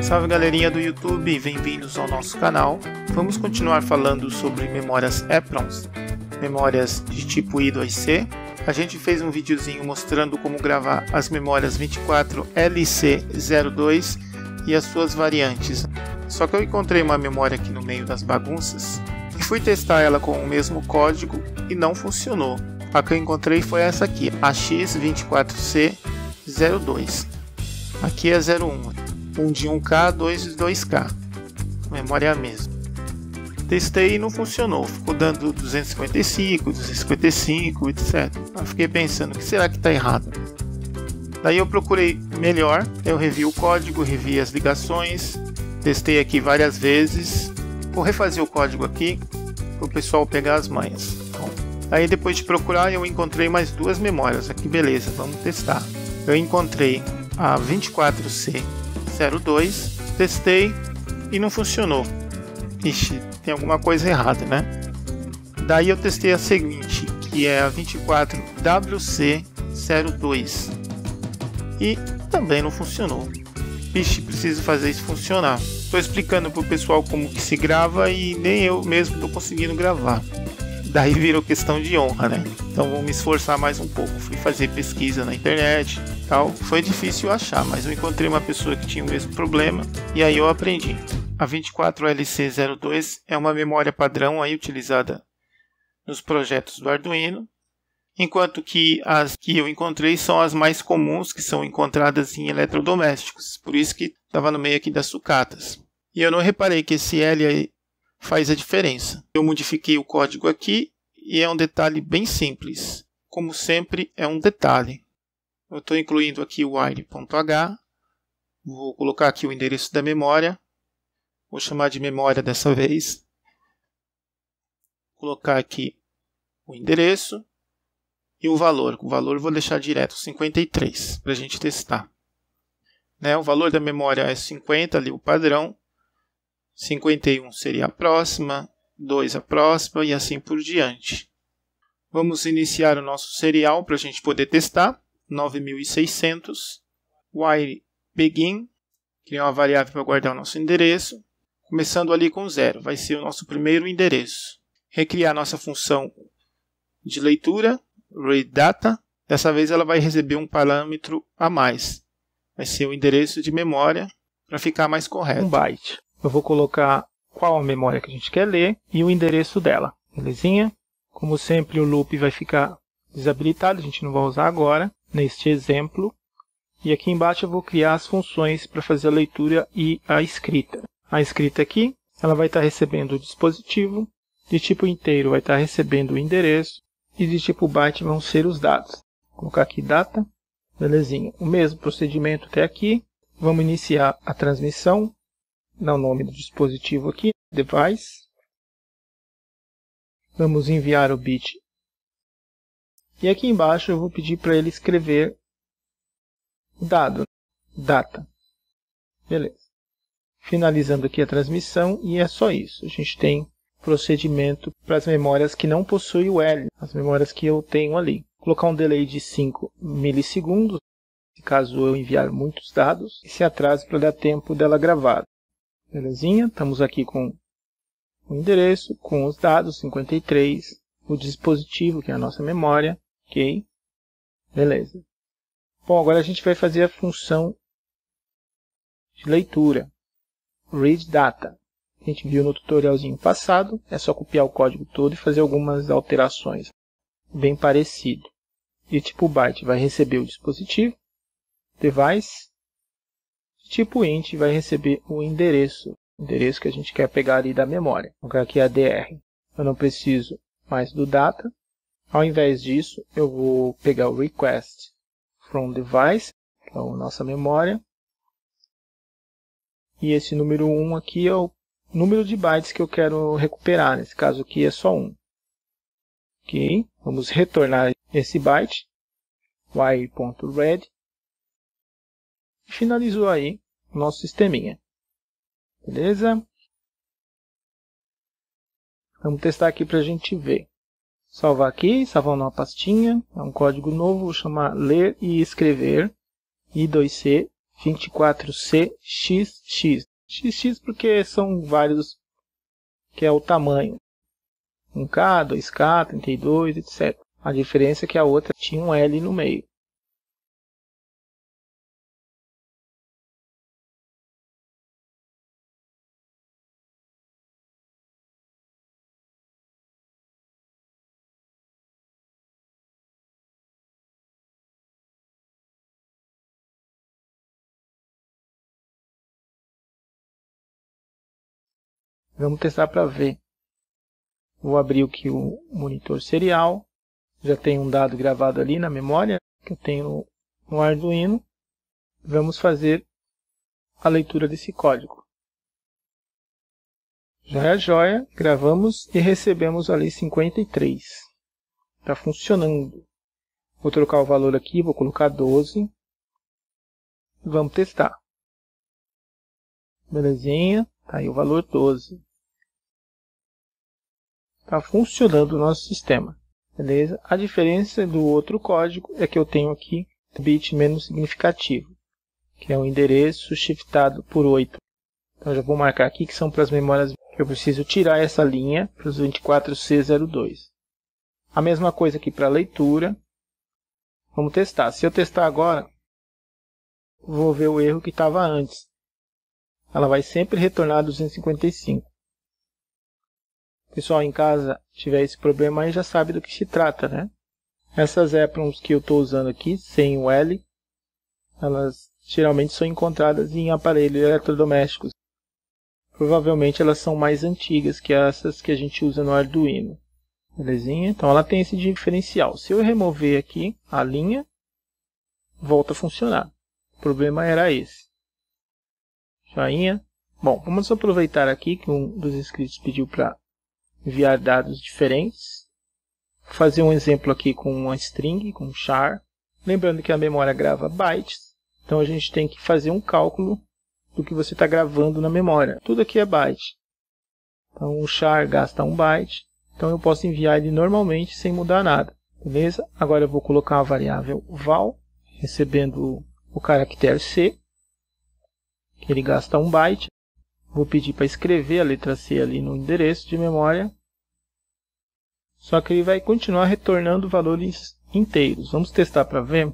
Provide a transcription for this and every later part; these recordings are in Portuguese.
Salve galerinha do YouTube, bem-vindos ao nosso canal. Vamos continuar falando sobre memórias EPROMs, memórias de tipo I2C. A gente fez um videozinho mostrando como gravar as memórias 24LC02 e as suas variantes. Só que eu encontrei uma memória aqui no meio das bagunças e fui testar ela com o mesmo código e não funcionou. A que eu encontrei foi essa aqui, a X24C02. Aqui é 01, um de 1K, 2 de 2K. A memória é a mesma. Testei e não funcionou, ficou dando 255, 255, etc. Eu fiquei pensando, o que será que está errado? Daí eu procurei melhor, eu revi o código, revi as ligações, testei aqui várias vezes. Vou refazer o código aqui para o pessoal pegar as manhas. Bom, aí depois de procurar eu encontrei mais duas memórias, aqui beleza, vamos testar. Eu encontrei a 24C02, testei e não funcionou. Ixi, tem alguma coisa errada, né? Daí eu testei a seguinte, que é a 24WC02 e também não funcionou. Ixi, preciso fazer isso funcionar. Estou explicando para o pessoal como que se grava e nem eu mesmo estou conseguindo gravar. Daí virou questão de honra, né? Então vou me esforçar mais um pouco. Fui fazer pesquisa na internet e tal. Foi difícil achar, mas eu encontrei uma pessoa que tinha o mesmo problema e aí eu aprendi. A 24LC02 é uma memória padrão aí utilizada nos projetos do Arduino, enquanto que as que eu encontrei são as mais comuns, que são encontradas em eletrodomésticos. Por isso que estava no meio aqui das sucatas. E eu não reparei que esse L aí faz a diferença. Eu modifiquei o código aqui e é um detalhe bem simples. Como sempre, é um detalhe. Eu estou incluindo aqui o wire.h. Vou colocar aqui o endereço da memória. Vou chamar de memória dessa vez. Vou colocar aqui o endereço e o valor. O valor eu vou deixar direto, 53, para a gente testar. Né? O valor da memória é 50, ali o padrão. 51 seria a próxima, 2 a próxima e assim por diante. Vamos iniciar o nosso serial para a gente poder testar. 9600, wire begin, criar uma variável para guardar o nosso endereço. Começando ali com 0, vai ser o nosso primeiro endereço. Recriar nossa função de leitura, readData. Dessa vez ela vai receber um parâmetro a mais. Vai ser o endereço de memória para ficar mais correto. 1 byte. Eu vou colocar qual a memória que a gente quer ler e o endereço dela. Belezinha? Como sempre o loop vai ficar desabilitado, a gente não vai usar agora, neste exemplo. E aqui embaixo eu vou criar as funções para fazer a leitura e a escrita. A escrita aqui, ela vai estar recebendo o dispositivo, de tipo inteiro vai estar recebendo o endereço e de tipo byte vão ser os dados. Vou colocar aqui data, belezinha. O mesmo procedimento até aqui. Vamos iniciar a transmissão, dar o nome do dispositivo aqui, device. Vamos enviar o bit. E aqui embaixo eu vou pedir para ele escrever o dado, data. Beleza. Finalizando aqui a transmissão e é só isso. A gente tem procedimento para as memórias que não possuem o L, as memórias que eu tenho ali. Vou colocar um delay de 5 milissegundos, caso eu enviar muitos dados, e se atrase para dar tempo dela gravar. Belezinha? Estamos aqui com o endereço, com os dados, 53, o dispositivo, que é a nossa memória, ok? Beleza. Bom, agora a gente vai fazer a função de leitura. readData. A gente viu no tutorialzinho passado, é só copiar o código todo e fazer algumas alterações. Bem parecido. De tipo byte vai receber o dispositivo, device. De tipo int vai receber o endereço que a gente quer pegar ali da memória. Vou colocar aqui a dr. Eu não preciso mais do data. Ao invés disso, eu vou pegar o request from device, que é a nossa memória. E esse número 1 aqui é o número de bytes que eu quero recuperar. Nesse caso aqui é só 1. Ok, vamos retornar esse byte. wire.read. E finalizou aí o nosso sisteminha. Beleza? Vamos testar aqui para a gente ver. Salvar aqui, salvar numa pastinha. É um código novo, vou chamar ler e escrever. I2C 24C XX porque são vários, que é o tamanho. 1K, 2K, 32, etc. A diferença é que a outra tinha um L no meio. Vamos testar para ver. Vou abrir aqui o monitor serial. Já tem um dado gravado ali na memória que eu tenho no Arduino. Vamos fazer a leitura desse código. Joia, joia. Gravamos e recebemos ali 53. Está funcionando. Vou trocar o valor aqui, vou colocar 12. Vamos testar. Belezinha. Tá aí o valor 12. Está funcionando o nosso sistema. Beleza? A diferença do outro código é que eu tenho aqui o bit menos significativo, que é o endereço shiftado por 8. Então já vou marcar aqui que são para as memórias que eu preciso tirar essa linha para os 24C02. A mesma coisa aqui para a leitura. Vamos testar. Se eu testar agora, vou ver o erro que estava antes. Ela vai sempre retornar 255. Pessoal em casa tiver esse problema aí já sabe do que se trata, né? Essas EPROMs que eu estou usando aqui, sem o L, elas geralmente são encontradas em aparelhos eletrodomésticos. Provavelmente elas são mais antigas que essas que a gente usa no Arduino. Belezinha? Então ela tem esse diferencial. Se eu remover aqui a linha, volta a funcionar. O problema era esse. Joinha. Bom, vamos aproveitar aqui que um dos inscritos pediu para enviar dados diferentes. Vou fazer um exemplo aqui com uma string, com char. Lembrando que a memória grava bytes. Então a gente tem que fazer um cálculo do que você está gravando na memória. Tudo aqui é byte. Então o char gasta 1 byte. Então eu posso enviar ele normalmente sem mudar nada. Beleza? Agora eu vou colocar a variável val, recebendo o caractere C, que ele gasta 1 byte. Vou pedir para escrever a letra C ali no endereço de memória. Só que ele vai continuar retornando valores inteiros. Vamos testar para ver.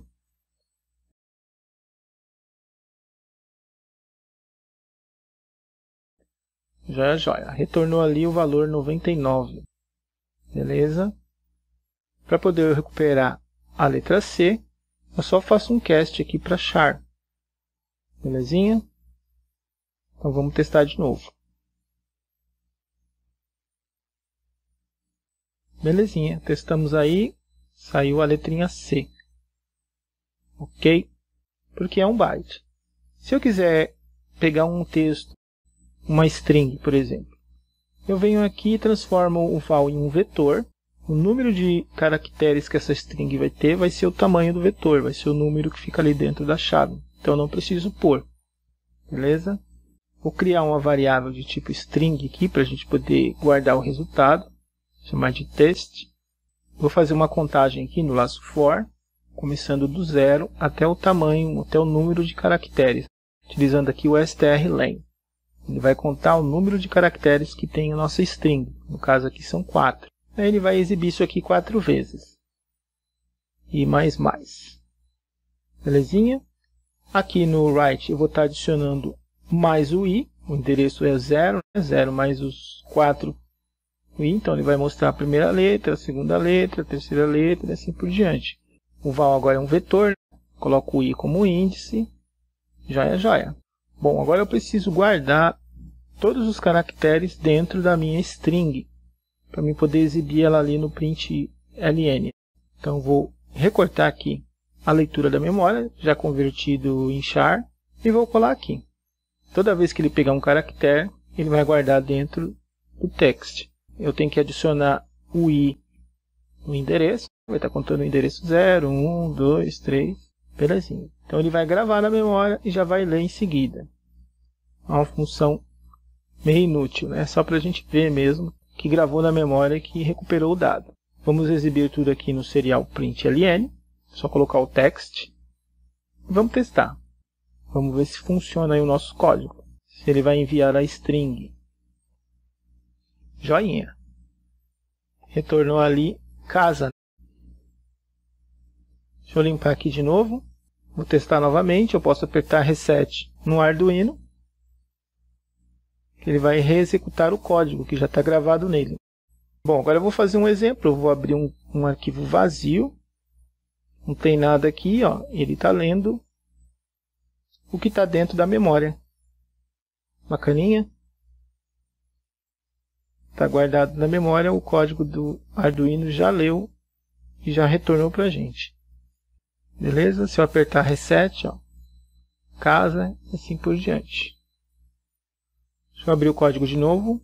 Joia, joia. Retornou ali o valor 99. Beleza? Para poder recuperar a letra C, eu só faço um cast aqui para char. Belezinha? Então vamos testar de novo. Belezinha, testamos aí, saiu a letrinha C. Ok? Porque é um byte. Se eu quiser pegar um texto, uma string, por exemplo, eu venho aqui e transformo o val em um vetor. O número de caracteres que essa string vai ter vai ser o tamanho do vetor, vai ser o número que fica ali dentro da chave. Então eu não preciso pôr. Beleza? Vou criar uma variável de tipo string aqui para a gente poder guardar o resultado. Chamar de test. Vou fazer uma contagem aqui no laço for, começando do 0 até o tamanho, até o número de caracteres. Utilizando aqui o strlen. Ele vai contar o número de caracteres que tem a nossa string. No caso aqui são 4. Aí ele vai exibir isso aqui 4 vezes. E mais. Belezinha? Aqui no write eu vou estar adicionando mais o i. O endereço é 0. 0 mais os 4 i. Então ele vai mostrar a primeira letra, a segunda letra, a terceira letra e assim por diante. O val agora é um vetor. Coloco o i como índice. Joia, joia. Bom, agora eu preciso guardar todos os caracteres dentro da minha string, para mim poder exibir ela ali no println. Então vou recortar aqui a leitura da memória, já convertido em char, e vou colar aqui. Toda vez que ele pegar um caractere, ele vai guardar dentro do text. Eu tenho que adicionar o i no endereço, vai estar contando o endereço 0, 1, 2, 3, belezinha. Então ele vai gravar na memória e já vai ler em seguida. É uma função meio inútil, né? Só para a gente ver mesmo que gravou na memória e que recuperou o dado. Vamos exibir tudo aqui no serial println. Só colocar o text. Vamos testar. Vamos ver se funciona aí o nosso código. Se ele vai enviar a string. Joinha. Retornou ali casa. Deixa eu limpar aqui de novo. Vou testar novamente. Eu posso apertar reset no Arduino. Ele vai reexecutar o código que já está gravado nele. Bom, agora eu vou fazer um exemplo. Eu vou abrir um arquivo vazio. Não tem nada aqui, ó. Ele está lendo o que está dentro da memória. Bacaninha. Está guardado na memória. O código do Arduino já leu e já retornou para a gente. Beleza? Se eu apertar reset, ó, casa e assim por diante. Deixa eu abrir o código de novo.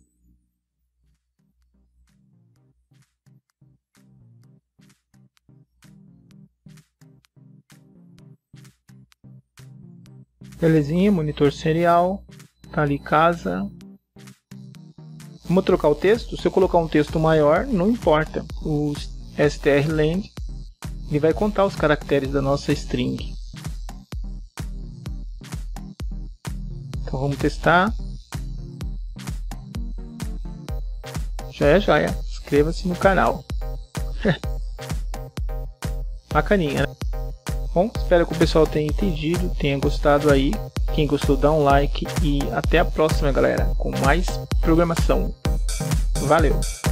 Belezinha, monitor serial. Tá ali casa. Vamos trocar o texto. Se eu colocar um texto maior, não importa. O strlen ele vai contar os caracteres da nossa string. Então vamos testar. Já é joia. Inscreva-se no canal. Bacaninha, né? Bom, espero que o pessoal tenha entendido, tenha gostado aí. Quem gostou, dá um like e até a próxima, galera, com mais programação. Valeu!